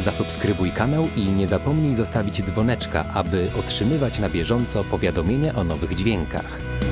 Zasubskrybuj kanał i nie zapomnij zostawić dzwoneczka, aby otrzymywać na bieżąco powiadomienia o nowych dźwiękach.